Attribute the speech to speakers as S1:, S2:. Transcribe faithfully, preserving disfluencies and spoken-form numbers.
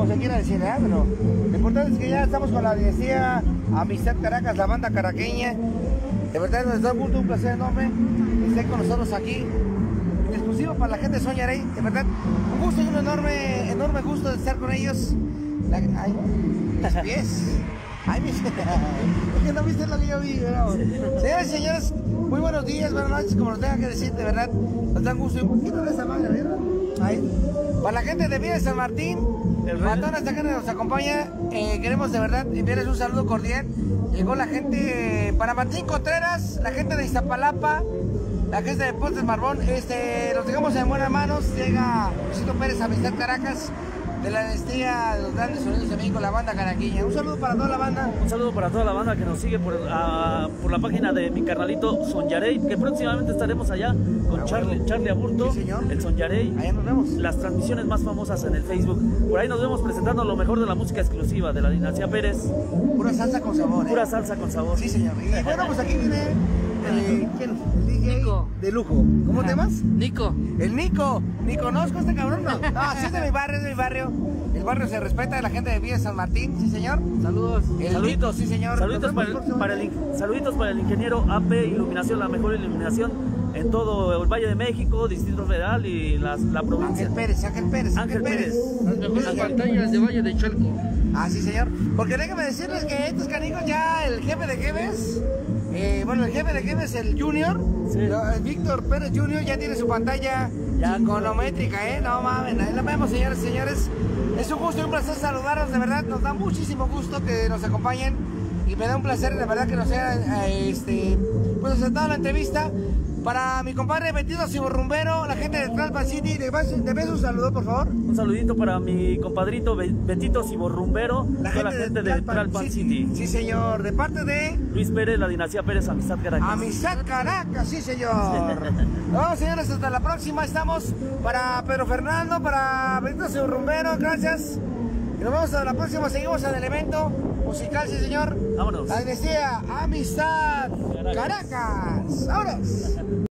S1: se quiera decir, ¿eh? Pero lo importante es que ya estamos con la dinastía Amistad Caracas, la banda caraqueña. De verdad nos da un placer enorme que estén con nosotros aquí, en exclusivo para la gente de Soñarey. De verdad, un gusto y un enorme, enorme gusto de estar con ellos. La, ay, mis pies. Ay, mis pies. Es que no viste lo que yo vi, ¿no? Señoras y señores, muy buenos días, buenas noches, como nos tenga que decir, de verdad. Nos da un gusto y un poquito de esa madre, ¿verdad? Ahí. Para la gente de Villa de San Martín, para toda esta gente que nos acompaña, eh, queremos de verdad enviarles un saludo cordial. Llegó la gente para Martín Contreras, la gente de Iztapalapa, la gente de Ponce Marbón, este, los dejamos en buenas manos. Llega Luisito Pérez, Amistad Caracas, de la dinastía de los grandes sonidos de México, la banda caraqueña. Un saludo para toda la banda.
S2: Un saludo para toda la banda que nos sigue por, uh, por la página de mi carnalito Soñarey, que próximamente estaremos allá con ah, Charlie, bueno. Charlie Aburto,
S1: sí,
S2: el Soñarey.
S1: Allá nos vemos.
S2: Las transmisiones más famosas en el Facebook. Por ahí nos vemos presentando lo mejor de la música exclusiva de la dinastía Pérez.
S1: Pura salsa con sabor. ¿eh?
S2: Pura salsa con sabor.
S1: Sí, señor. Y bueno, pues aquí viene eh, ¿quién? El D J
S3: Nico.
S1: De lujo. ¿Cómo te llamas?
S3: Nico.
S1: El Nico. Ni conozco a este cabrón, no. No, sí es de mi barrio, es de mi barrio. El barrio se respeta, de la gente de Villa de San Martín, sí señor.
S3: Saludos.
S1: El
S2: Saluditos,
S1: Nico, sí señor.
S2: Saluditos para, el, para el, saluditos para el ingeniero A P Iluminación, la mejor iluminación en todo el Valle de México, Distrito Federal y las, la provincia.
S1: Ángel Pérez, Ángel Pérez,
S2: Ángel, Ángel Pérez.
S1: Pérez.
S3: Las mejores pantallas de Valle de Chalco.
S1: Ah, sí señor. Porque déjame decirles que estos canijos ya, el jefe de jefes, eh, bueno, el jefe de jefes, el Junior,
S2: sí.
S1: El Víctor Pérez Junior ya tiene su pantalla ya econométrica, ¿eh? No mames, ahí la vemos, señores y señores. Es un gusto y un placer saludarlos, de verdad, nos da muchísimo gusto que nos acompañen y me da un placer, de verdad, que nos haya, este, pues aceptado la entrevista. Para mi compadre Betito Ciborrumbero, la gente de Tlalpan City, ¿le ves un saludo, por favor?
S2: Un saludito para mi compadrito Betito Ciborrumbero,
S1: la gente,
S2: la gente de, de Tlalpan City.
S1: City. Sí, señor, de parte de
S2: Luis Pérez, la dinastía Pérez, Amistad Caracas.
S1: Amistad Caracas, sí, señor. Vamos, señores, hasta la próxima. Estamos para Pedro Fernando, para Betito Ciborrumbero, gracias. Y nos vemos hasta la próxima. Seguimos en el evento musical, sí, señor.
S2: Vámonos.
S1: La dinastía Amistad Caracas. Vámonos.